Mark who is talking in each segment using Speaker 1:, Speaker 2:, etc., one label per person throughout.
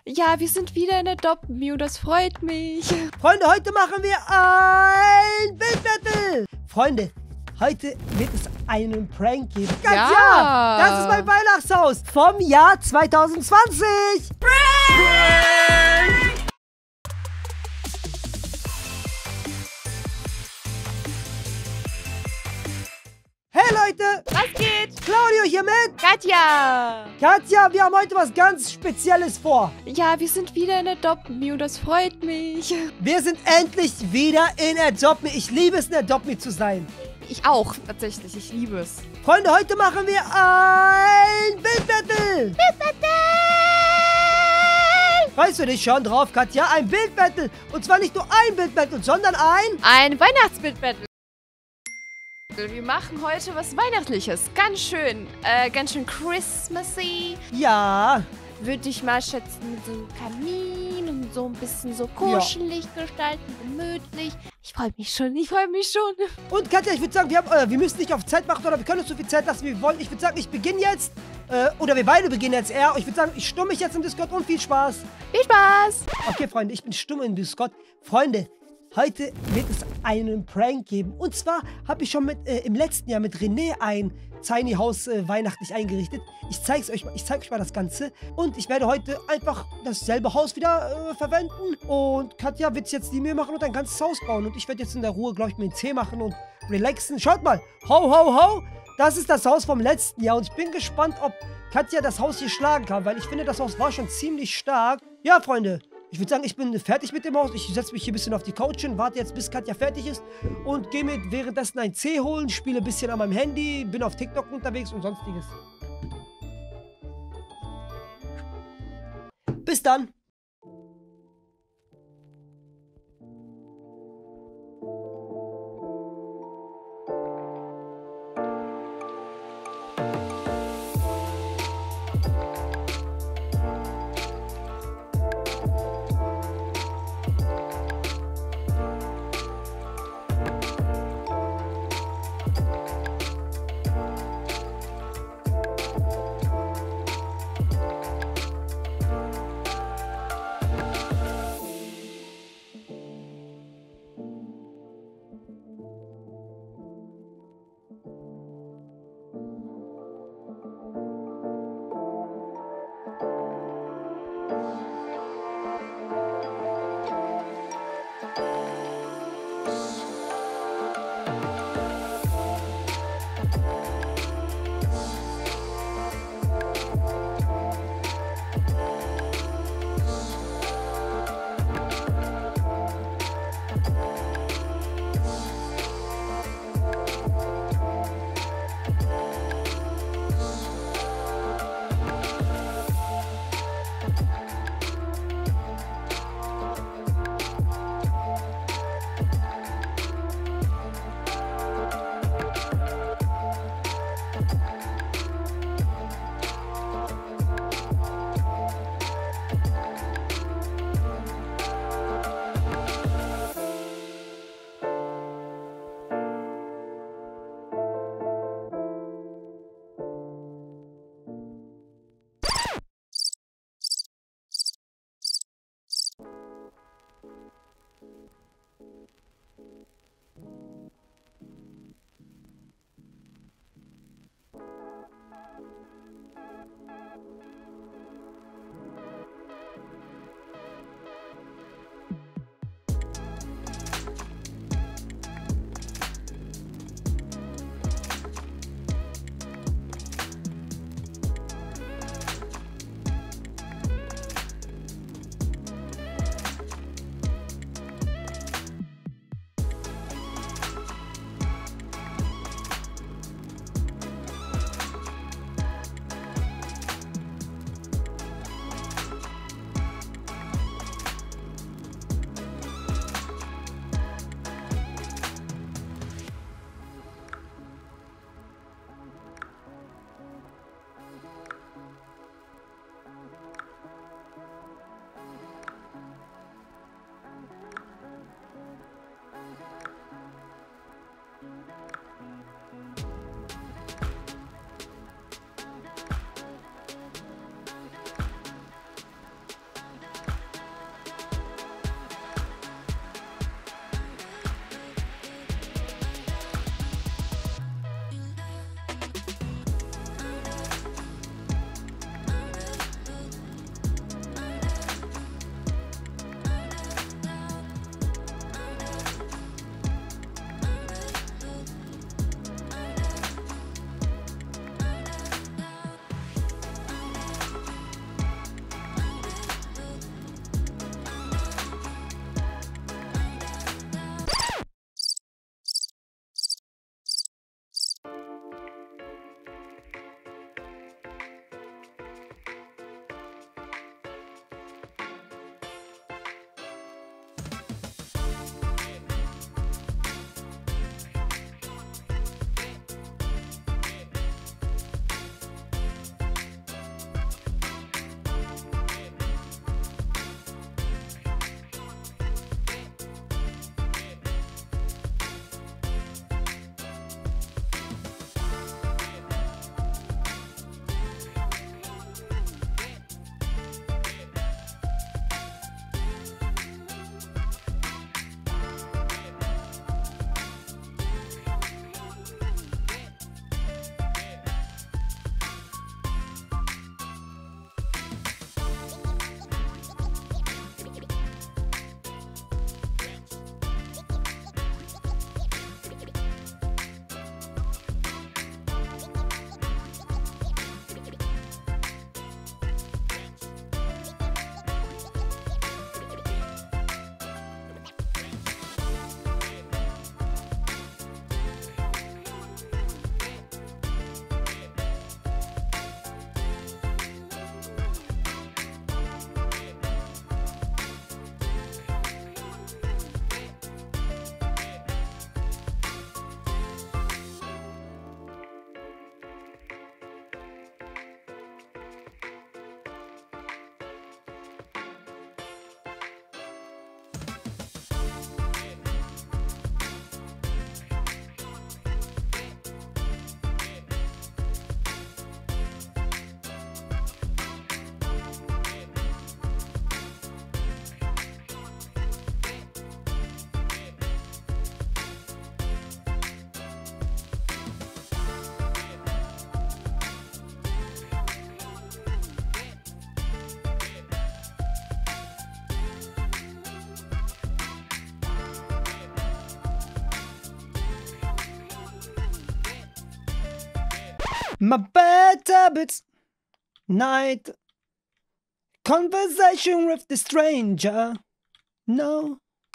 Speaker 1: Ja, wir sind wieder in der Adopt-Me und das freut mich.
Speaker 2: Freunde, heute machen wir ein Bildbattle. Freunde, heute wird es einen Prank geben. Ganz ja, das ist mein Weihnachtshaus vom Jahr 2020. Prank! Hey Leute!
Speaker 1: Was geht?
Speaker 2: Claudio hier mit
Speaker 1: Katja!
Speaker 2: Katja, wir haben heute was ganz Spezielles vor.
Speaker 1: Ja, wir sind wieder in der Adopt-Me und das freut mich.
Speaker 2: Wir sind endlich wieder in Adopt-Me. Ich liebe es, in Adopt-Me zu sein.
Speaker 1: Ich auch, tatsächlich. Ich liebe es.
Speaker 2: Freunde, heute machen wir ein Bildbattle. Weißt du dich schon drauf, Katja? Ein Bildbattle. Und zwar nicht nur ein Bildbattle, sondern
Speaker 1: ein Weihnachtsbildbattle. Wir machen heute was Weihnachtliches. Ganz schön Christmassy.
Speaker 2: Ja.
Speaker 1: Würde ich mal schätzen, mit so einem Kamin und so ein bisschen so kuschelig gestalten, gemütlich. Ich freue mich schon,
Speaker 2: Und Katja, ich würde sagen, wir müssen nicht auf Zeit machen, oder wir können uns so viel Zeit lassen, wie wir wollen. Ich würde sagen, ich beginne jetzt. Oder wir beide beginnen jetzt eher. Ich würde sagen, ich stumme mich jetzt im Discord und viel Spaß.
Speaker 1: Viel Spaß!
Speaker 2: Okay, Freunde, ich bin stumm im Discord. Freunde, heute wird es einen Prank geben. Und zwar habe ich schon im letzten Jahr mit René ein Tiny House weihnachtlich eingerichtet. Ich zeige euch mal das Ganze. Und ich werde heute einfach dasselbe Haus wieder verwenden. Und Katja wird jetzt die Mühe machen und ein ganzes Haus bauen. Und ich werde jetzt in der Ruhe, glaube ich, mir einen Tee machen und relaxen. Schaut mal. Ho, ho, ho. Das ist das Haus vom letzten Jahr. Und ich bin gespannt, ob Katja das Haus hier schlagen kann. Weil ich finde, das Haus war schon ziemlich stark. Ja, Freunde. Ich würde sagen, ich bin fertig mit dem Haus. Ich setze mich hier ein bisschen auf die Couch hin, warte jetzt, bis Katja fertig ist und gehe mir währenddessen einen Tee holen, spiele ein bisschen an meinem Handy, bin auf TikTok unterwegs und sonstiges. Bis dann! My bad habits. Night. Conversation with the stranger. No.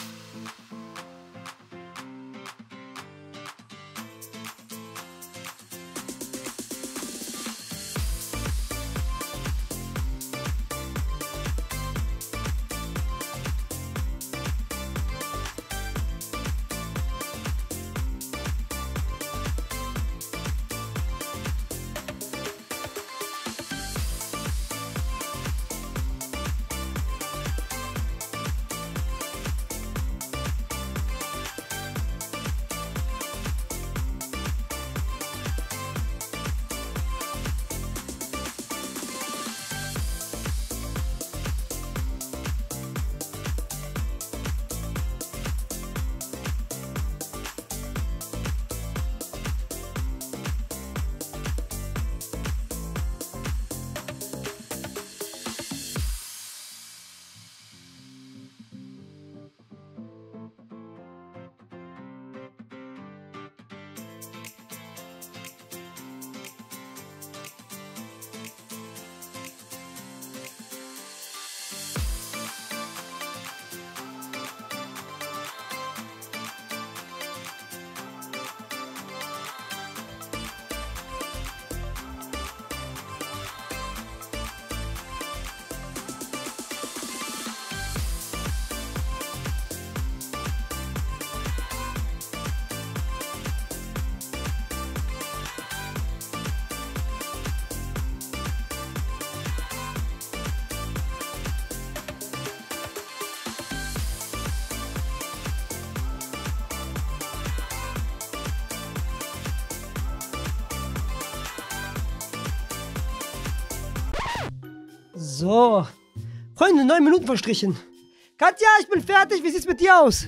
Speaker 2: So. Freunde, 9 Minuten verstrichen. Katja, ich bin fertig. Wie sieht's mit dir aus?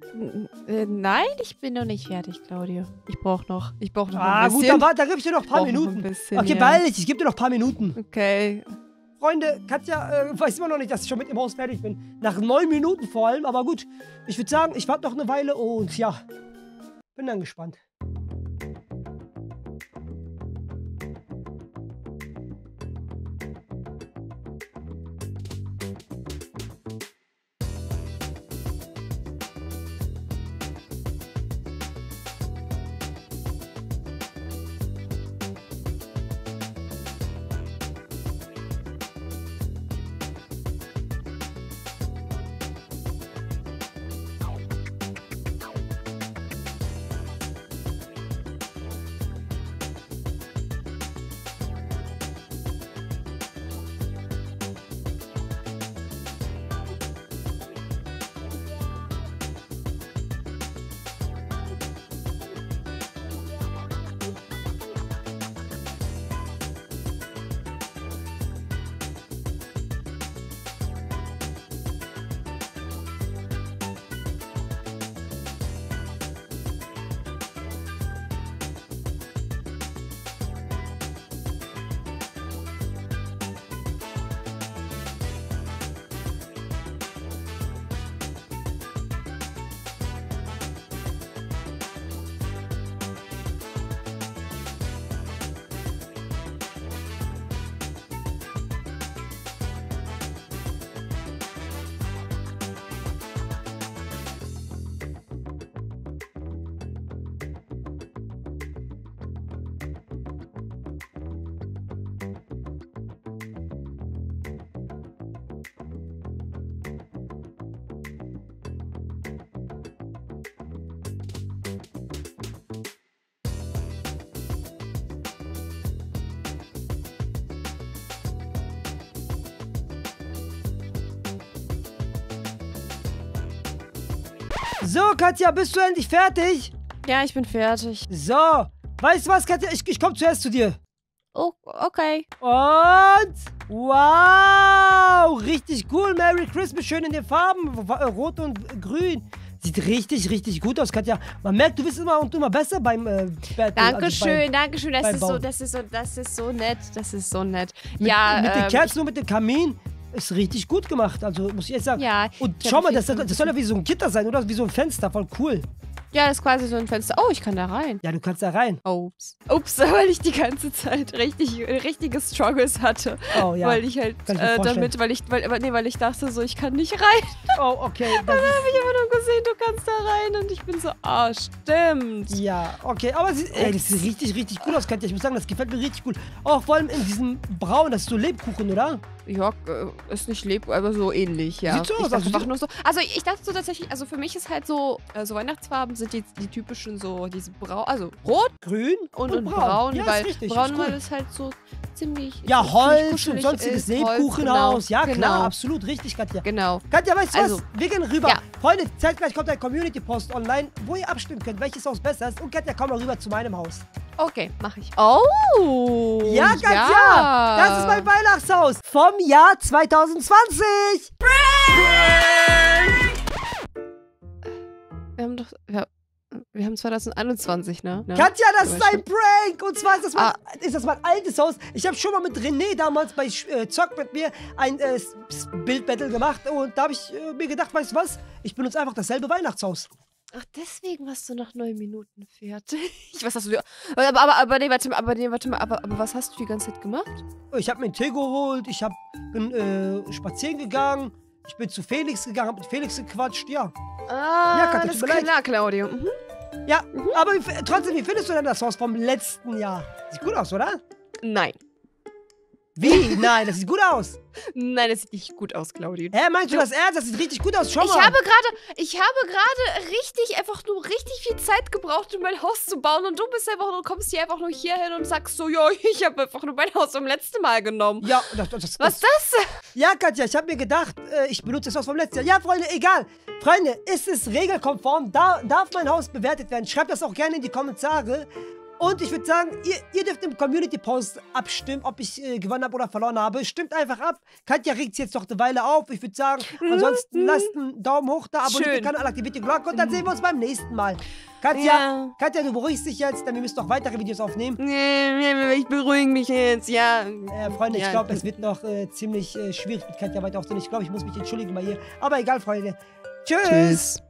Speaker 1: Nein, ich bin noch nicht fertig, Claudio. Ich brauche noch ein bisschen.
Speaker 2: Gut, dann gebe ich dir noch ein paar Minuten. Okay, beeil dich. Ich gebe dir noch ein paar Minuten.
Speaker 1: Okay.
Speaker 2: Freunde, Katja weiß immer noch nicht, dass ich schon mit dem Haus fertig bin. Nach 9 Minuten vor allem. Aber gut, ich würde sagen, ich warte noch eine Weile und ja, bin dann gespannt. So, Katja, bist du endlich fertig?
Speaker 1: Ja, ich bin fertig.
Speaker 2: So, weißt du was, Katja? Ich komme zuerst zu dir.
Speaker 1: Oh, okay.
Speaker 2: Und, wow, richtig cool. Merry Christmas, schön in den Farben, rot und grün. Sieht richtig, richtig gut aus, Katja. Man merkt, du bist immer und immer besser beim
Speaker 1: Dankeschön, Dankeschön. Das ist so nett. Das ist so nett. Ja,
Speaker 2: mit den Kerzen und mit dem Kamin ist richtig gut gemacht. Also, muss ich jetzt sagen.
Speaker 1: Ja.
Speaker 2: Und schau mal, das soll ja wie so ein Gitter sein, oder? Wie so ein Fenster. Voll cool.
Speaker 1: Ja, das ist quasi so ein Fenster. Oh, ich kann da rein.
Speaker 2: Ja, du kannst da rein.
Speaker 1: Ups. Ups, weil ich die ganze Zeit richtige Struggles hatte.
Speaker 2: Oh ja.
Speaker 1: Weil ich halt
Speaker 2: Kann ich mir vorstellen.
Speaker 1: weil ich dachte so, ich kann nicht rein.
Speaker 2: Oh, okay.
Speaker 1: Dann habe ich immer nur gesehen, du kannst da rein und ich bin so, stimmt.
Speaker 2: Ja, okay. Aber ey, das sieht richtig, richtig cool aus, Katja. Ich muss sagen, das gefällt mir richtig cool. Auch vor allem in diesem Braun, das ist so Lebkuchen, oder?
Speaker 1: Ja, ist nicht aber so ähnlich, ja.
Speaker 2: Sieht so aus.
Speaker 1: Ich dachte einfach nur so. Also ich dachte so tatsächlich, also für mich ist halt so, so Weihnachtsfarben sind die typischen so, diese Braun, also rot
Speaker 2: Grün
Speaker 1: und braun,
Speaker 2: Ja,
Speaker 1: weil
Speaker 2: ist richtig,
Speaker 1: braun
Speaker 2: ist
Speaker 1: weil
Speaker 2: cool.
Speaker 1: es halt so ziemlich
Speaker 2: Ja,
Speaker 1: ziemlich
Speaker 2: Holz und
Speaker 1: kuschelig
Speaker 2: sonstiges
Speaker 1: ist, Holz,
Speaker 2: Lebkuchenhaus. Ja,
Speaker 1: genau.
Speaker 2: klar, absolut richtig, Katja.
Speaker 1: Genau.
Speaker 2: Katja, weißt du
Speaker 1: Also,
Speaker 2: was? Wir gehen rüber.
Speaker 1: ja.
Speaker 2: Freunde, zeitgleich kommt ein Community-Post online, wo ihr abstimmen könnt, welches Haus besser ist. Und Katja, komm mal rüber zu meinem Haus.
Speaker 1: Okay, mach ich. Oh!
Speaker 2: Ja, Katja! Das ist mein Weihnachtshaus vom Jahr 2020.
Speaker 1: Wir haben 2021, ne?
Speaker 2: Katja, das ist ein Prank! Und zwar ist das mein altes Haus. Ich habe schon mal mit René damals bei Zock mit mir ein Bildbattle gemacht. Und da habe ich mir gedacht, weißt du was? Ich benutze einfach dasselbe Weihnachtshaus.
Speaker 1: Ach, deswegen warst du nach 9 Minuten fertig. Was hast du... Aber nee, warte mal. Aber was hast du die ganze Zeit gemacht?
Speaker 2: Ich habe mir einen Tee geholt. Ich bin spazieren gegangen. Ich bin zu Felix gegangen, habe mit Felix gequatscht. Ja.
Speaker 1: Ja,
Speaker 2: Katja,
Speaker 1: das
Speaker 2: tut
Speaker 1: ist
Speaker 2: mir leid.
Speaker 1: klar, Claudio. Mhm.
Speaker 2: Ja, aber trotzdem, wie findest du denn das Haus vom letzten Jahr? Sieht gut aus, oder?
Speaker 1: Nein.
Speaker 2: Wie? Nein, das sieht gut aus.
Speaker 1: Nein, das sieht nicht gut aus, Claudio.
Speaker 2: Meinst du das ernst? Das sieht richtig gut aus. Schau mal.
Speaker 1: Ich habe gerade richtig viel Zeit gebraucht, um mein Haus zu bauen. Und du kommst hier einfach nur hierhin und sagst so, ja, ich habe einfach nur mein Haus vom letzten Mal genommen.
Speaker 2: Ja,
Speaker 1: Was ist das?
Speaker 2: Ja, Katja, ich habe mir gedacht, ich benutze das Haus vom letzten Jahr. Ja, Freunde, egal. Freunde, ist es regelkonform? Darf mein Haus bewertet werden? Schreibt das auch gerne in die Kommentare. Und ich würde sagen, ihr dürft im Community-Post abstimmen, ob ich gewonnen habe oder verloren habe. Stimmt einfach ab. Katja regt sich jetzt noch eine Weile auf. Ich würde sagen, ansonsten lasst einen Daumen hoch da, abonniert den Kanal, aktiviert die Glocke und dann sehen wir uns beim nächsten Mal. Katja, du beruhigst dich jetzt, denn wir müssen noch weitere Videos aufnehmen.
Speaker 1: Ich beruhige mich jetzt, ja.
Speaker 2: Freunde, ich glaube, es wird noch ziemlich schwierig mit Katja weiter aufzunehmen. Ich glaube, ich muss mich entschuldigen bei ihr. Aber egal, Freunde. Tschüss.